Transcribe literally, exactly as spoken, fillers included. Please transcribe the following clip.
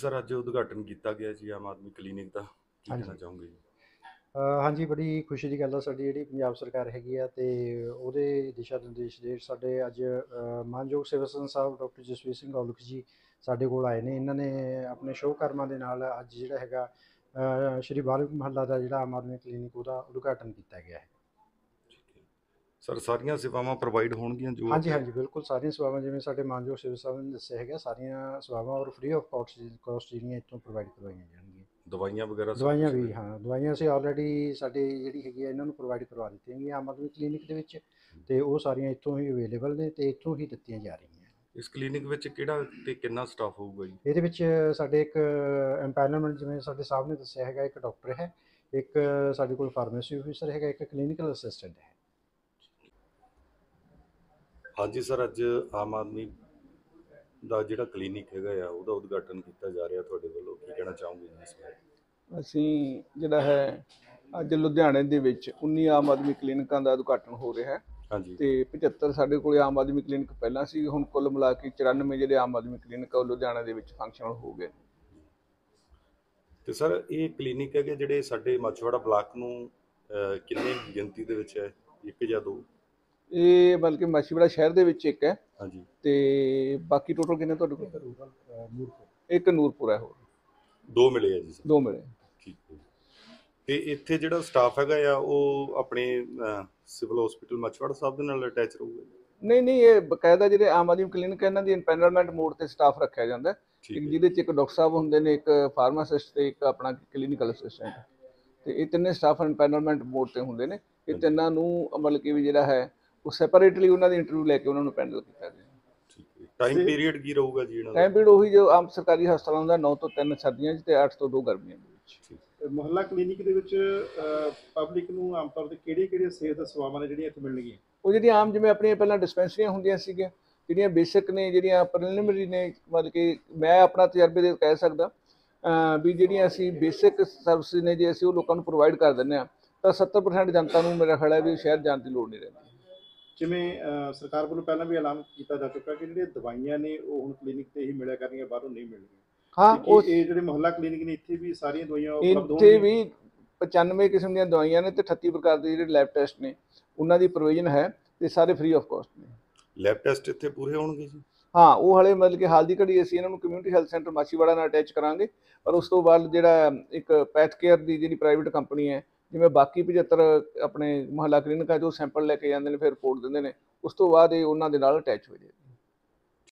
Sir अज उद्घाटन किया गया जी आम आदमी क्लीनिक का की हाँ कहना जी। चाहूँगे जी। अ, हाँ जी, बड़ी खुशी की गल आ साडी जिहड़ी पंजाब सरकार हैगी आ ते ਉਹਦੇ ਦਿਸ਼ਾ ਨਿਰਦੇਸ਼ ਦੇ ਸਾਡੇ ਅੱਜ ਅ, ਮਾਨਯੋਗ ਸੇਵਾ ਸੰਸਦ ਸਾਹਿਬ ਡਾਕਟਰ ਜਸਵੀਰ ਸਿੰਘ ਔਲਖ ਜੀ ਸਾਡੇ ਕੋਲ ਆਏ ਨੇ। ਇਹਨਾਂ ਨੇ ਆਪਣੇ ਸ਼ੋਅ ਕਰਮਾਂ ਦੇ ਨਾਲ ਅੱਜ ਜਿਹੜਾ ਹੈਗਾ ਅ, ਸ਼੍ਰੀ ਬਾਲਕ ਮਹੱਲਾ ਦਾ ਜਿਹੜਾ ਆਮ ਆਦਮੀ ਕਲੀਨਿਕ ਉਹਦਾ ਉਦਘਾਟਨ ਕੀਤਾ ਗਿਆ ਹੈ। ਸਰ ਸਾਰੀਆਂ ਸੇਵਾਵਾਂ ਪ੍ਰੋਵਾਈਡ ਹੋਣਗੀਆਂ ਜੋ ਹਾਂਜੀ ਇੱਥੇ ਹਾਂਜੀ ਬਿਲਕੁਲ ਸਾਰੀਆਂ ਸੇਵਾਵਾਂ ਜਿਵੇਂ ਸਾਡੇ ਮਾਨਯੋਗ ਸੇਵਾ ਸਾਹਿਬ ਨੇ ਦੱਸਿਆ ਹੈਗਾ ਸਾਰੀਆਂ ਸੇਵਾਵਾਂ ਔਰ ਫ੍ਰੀ ਆਫ ਕਾਸਟ ਕਾਸਟ ਜਿਹੜੀਆਂ ਇੱਥੋਂ ਪ੍ਰੋਵਾਈਡ ਕਰਵਾਈਆਂ ਜਾਣਗੀਆਂ। ਦਵਾਈਆਂ ਵਗੈਰਾ ਸਭ ਦਵਾਈਆਂ ਕੁਛ ਵੀ ਹਾਂ ਦਵਾਈਆਂ ਅਸੀਂ ਆਲਰੇਡੀ ਸਾਡੀ ਜਿਹੜੀ ਹੈਗੀ ਆ ਇਹਨਾਂ ਨੂੰ ਪ੍ਰੋਵਾਈਡ ਕਰਵਾ ਦਿੱਤੀਆਂ ਗਈਆਂ ਆਮ ਆਦਮੀ ਕਲੀਨਿਕ ਦੇ ਵਿੱਚ ਤੇ ਉਹ ਸਾਰੀਆਂ ਇੱਥੋਂ ਹੀ ਅਵੇਲੇਬਲ ਨੇ ਤੇ ਇੱਥੋਂ ਹੀ ਦਿੱਤੀਆਂ ਜਾ ਰਹੀਆਂ। ਇਸ ਕਲੀਨਿਕ ਵਿੱਚ ਕਿਹੜਾ ਤੇ ਕਿੰਨਾ ਸਟਾਫ ਹੋਊਗਾ ਜੀ? ਇਹਦੇ ਵਿੱਚ ਸਾਡੇ ਇੱਕ ਐਮਪੈਨਲਮੈਂਟ ਜਿਵੇਂ ਸਾਡੇ ਸਾਹਿਬ ਨੇ ਦੱਸਿਆ ਹੈਗਾ ਇੱਕ ਡਾਕਟਰ ਹੈ, ਇੱਕ ਸਾਡੇ ਕੋਲ ਫਾਰਮੇਸੀ ਆਫਿਸਰ ਹੈਗਾ, ਇੱਕ ਕਲੀਨਿਕਲ ਅਸਿਸਟੈਂਟ ਹੈ। ਹਾਂਜੀ ਸਰ ਅੱਜ ਆਮ ਆਦਮੀ ਦਾ ਜਿਹੜਾ ਕਲੀਨਿਕ ਹੈਗਾ ਆ ਉਹਦਾ ਉਦਘਾਟਨ ਕੀਤਾ ਜਾ ਰਿਹਾ ਤੁਹਾਡੇ ਵੱਲੋਂ ਕੀ ਕਹਿਣਾ ਚਾਹੋਗੇ ਜੀ ਇਸ ਬਾਰੇ? ਅਸੀਂ ਜਿਹੜਾ ਹੈ ਅੱਜ ਲੁਧਿਆਣੇ ਦੇ ਵਿੱਚ ਉੱਨੀ ਆਮ ਆਦਮੀ ਕਲੀਨਿਕਾਂ ਦਾ ਉਦਘਾਟਨ ਹੋ ਰਿਹਾ ਹੈ ਹਾਂਜੀ ਤੇ ਪਝੱਤਰ ਸਾਡੇ ਕੋਲ ਆਮ ਆਦਮੀ ਕਲੀਨਿਕ ਪਹਿਲਾਂ ਸੀ। ਹੁਣ ਕੁੱਲ ਮਿਲਾ ਕੇ ਚੁਰਾਨਵੇਂ ਜਿਹੜੇ ਆਮ ਆਦਮੀ ਕਲੀਨਿਕ ਆ ਉਹ ਲੁਧਿਆਣਾ ਦੇ ਵਿੱਚ ਫੰਕਸ਼ਨਲ ਹੋ ਗਏ। ਤੇ ਸਰ ਇਹ ਕਲੀਨਿਕ ਹੈਗੇ ਜਿਹੜੇ ਸਾਡੇ ਮਾਛੀਵਾੜਾ ਬਲਾਕ ਨੂੰ ਅਹ, ਕਿੰਨੀ ਗਿਣਤੀ ਦੇ ਵਿੱਚ ਹੈ, ਇੱਕ ਜਾਂ ਦੋ? ਇਹ ਬਲਕਿ ਮਾਛੀਵਾੜਾ ਸ਼ਹਿਰ ਦੇ ਵਿੱਚ ਇੱਕ ਹੈ ਹਾਂਜੀ ਤੇ ਬਾਕੀ ਟੋਟਲ ਕਿੰਨੇ ਤੁਹਾਡੇ ਕੋਲ? ਇੱਕ ਨੂਰਪੁਰ ਹੈ, ਹੋਰ ਦੋ ਮਿਲੇ ਆ ਜੀ ਸਰ। ਦੋ ਮਿਲੇ। ਠੀਕ ਹੈ। ਤੇ ਇੱਥੇ ਜਿਹੜਾ ਸਟਾਫ ਹੈਗਾ ਆ ਉਹ ਆਪਣੇ ਸਿਵਲ ਹਸਪੀਟਲ ਮਾਛੀਵਾੜਾ ਸਾਹਿਬ ਦੇ ਨਾਲ ਅਟੈਚ ਰਹੂਗਾ? ਨਹੀਂ ਨਹੀਂ ਇਹ ਬਕਾਇਦਾ ਜਿਹੜੇ ਆਮ ਆਦਮੀ ਕਲੀਨਿਕ ਇਹਨਾਂ ਦੀ ਇੰਪੈਨਲਮੈਂਟ ਮੋਡ ਤੇ ਸਟਾਫ ਰੱਖਿਆ ਜਾਂਦਾ, ਜਿਹਦੇ ਚ ਇੱਕ ਡਾਕਟਰ ਸਾਹਿਬ ਹੁੰਦੇ ਨੇ, ਇੱਕ ਫਾਰਮਾਸਿਸਟ ਤੇ ਇੱਕ ਆਪਣਾ ਕਲੀਨਿਕਲ ਅਸਿਸਟੈਂਟ, ਤੇ ਇਹ ਤਿੰਨੇ ਸਟਾਫ ਇੰਪੈਨਲਮੈਂਟ ਮੋਡ ਤੇ ਹੁੰਦੇ ਨੇ। ਇਹ ਤਿੰਨਾਂ ਨੂੰ ਮਤਲਬ ਕਿ ਵੀ ਜਿਹੜਾ ਹੈ ਉਹ ਸੈਪਰੇਟਲੀ ਉਹਨਾਂ ਦੀ ਇੰਟਰਵਿਊ ਲੈ ਕੇ ਉਹਨਾਂ ਨੂੰ ਪੈਨਲ ਕੀਤਾ ਗਿਆ। ਟਾਈਮ ਪੀਰੀਅਡ ਕੀ ਰਹੂਗਾ ਜੀ ਇਹਨਾਂ ਦਾ? ਟਾਈਮ ਪੀਰੀਅਡ ਉਹੀ ਜੋ ਆਮ ਸਰਕਾਰੀ ਹਸਪਤਾਲਾਂ ਦਾ ਨੌ ਤੋਂ ਤਿੰਨ ਸਰਦੀਆਂ 'ਚ ਤੇ ਅੱਠ ਤੋਂ ਦੋ ਗਰਮੀਆਂ ਦੇ ਵਿੱਚ। ਮੁਹੱਲਾ ਕਲੀਨਿਕ ਦੇ ਵਿੱਚ ਪਬਲਿਕ ਨੂੰ ਆਮ ਤੌਰ ਤੇ ਕਿਹੜੀਆਂ ਕਿਹੜੀਆਂ ਸਿਹਤ ਸੇਵਾਵਾਂ ਨੇ ਜਿਹੜੀਆਂ ਇੱਥੇ ਮਿਲਣਗੀਆਂ? ਉਹ ਜਿਹੜੀਆਂ ਆਮ ਜਿਵੇਂ ਆਪਣੀਆਂ ਪਹਿਲਾਂ ਡਿਸਪੈਂਸਰੀਆਂ ਹੁੰਦੀਆਂ ਸੀਗੀਆਂ, ਜਿਹੜੀਆਂ ਬੇਸਿਕ ਨੇ, ਜਿਹੜੀਆਂ ਪ੍ਰੀਲਿਮਿਨਰੀ ਨੇ, ਮਤਲਬ ਕਿ ਮੈਂ ਆਪਣਾ ਤਜਰਬੇ ਦੇ ਕਹਿ ਸਕਦਾ ਵੀ ਜਿਹੜੀਆਂ ਅਸੀਂ ਬੇਸਿਕ ਸਰਵਿਸਿਜ਼ ਨੇ ਜੇ ਅਸੀਂ ਉਹ ਲੋਕਾਂ ਨੂੰ ਪ੍ਰੋਵਾਈਡ ਕਰ ਦਿੰਦੇ ਹਾਂ ਤਾਂ ਸੱਤਰ ਪਰਸੈਂਟ ਜਨਤਾ ਨੂੰ ਮੇਰਾ ਖਿਆਲ ਹੈ ਵੀ ਸ਼ਹਿਰ ਜਾਣ ਦੀ ਲੋੜ ਨਹੀਂ ਰਹਿੰਦੀ। ਜਿਵੇਂ ਸਰਕਾਰ ਵੱਲੋਂ ਪਹਿਲਾਂ ਵੀ ਐਲਾਨ ਕੀਤਾ ਜਾ ਚੁੱਕਾ ਕਿ ਜਿਹੜੀਆਂ ਦਵਾਈਆਂ ਨੇ ਉਹ ਹੁਣ ਕਲੀਨਿਕ ਤੇ ਹੀ ਮਿਲਿਆ ਕਰਨਗੀਆਂ, ਬਾਹਰੋਂ ਨਹੀਂ ਮਿਲਣਗੀਆਂ। ਹਾਂ, ਉਹ ਇਹ ਜਿਹੜੇ ਮੁਹੱਲਾ ਕਲੀਨਿਕ ਨੇ ਇੱਥੇ ਵੀ ਸਾਰੀਆਂ ਦਵਾਈਆਂ ਉਪਲਬਧ ਇੱਥੇ ਵੀ ਪਚਾਨਵੇਂ ਕਿਸਮ ਦੀਆਂ ਦਵਾਈਆਂ ਨੇ ਤੇ ਅਠੱਤੀ ਪ੍ਰਕਾਰ ਦੇ ਜਿਹੜੇ ਲੈਬ ਟੈਸਟ ਨੇ ਉਹਨਾਂ ਦੀ ਪ੍ਰੋਵੀਜ਼ਨ ਹੈ ਤੇ ਸਾਰੇ ਫ੍ਰੀ ਆਫ ਕਾਸਟ ਨੇ। ਲੈਬ ਟੈਸਟ ਇੱਥੇ ਪੂਰੇ ਹੋਣਗੇ ਜੀ? ਹਾਂ, ਉਹ ਹਲੇ ਮਤਲਬ ਕਿ ਹਾਲ ਦੀ ਘੜੀ ਅਸੀਂ ਇਹਨਾਂ ਨੂੰ ਕਮਿਊਨਿਟੀ ਹੈਲਥ ਸੈਂਟਰ ਮਾਛੀਵਾੜਾ ਨਾਲ ਅਟੈਚ ਕਰਾਂਗੇ, ਪਰ ਉਸ ਤੋਂ ਬਾਅਦ ਜਿਹੜਾ ਇੱਕ ਪੈਥ ਕੇਅਰ ਦੀ ਜਿਹੜੀ ਪ੍ਰਾਈਵੇਟ ਕੰਪਨੀ ਹੈ, ਜਿਵੇਂ ਬਾਕੀ ਪਝੱਤਰ ਆਪਣੇ ਮੁਹੱਲਾ ਕਲੀਨਿਕਾਂ 'ਚ ਉਹ ਸੈਂਪਲ ਲੈ ਕੇ ਜਾਂਦੇ ਨੇ ਫਿਰ ਰਿਪੋਰਟ ਦਿੰਦੇ ਨੇ, ਉਸ ਤੋਂ ਬਾਅਦ ਇਹ ਉਹਨਾਂ ਦੇ ਨਾਲ ਅਟੈਚ ਹੋ ਜਾਏ।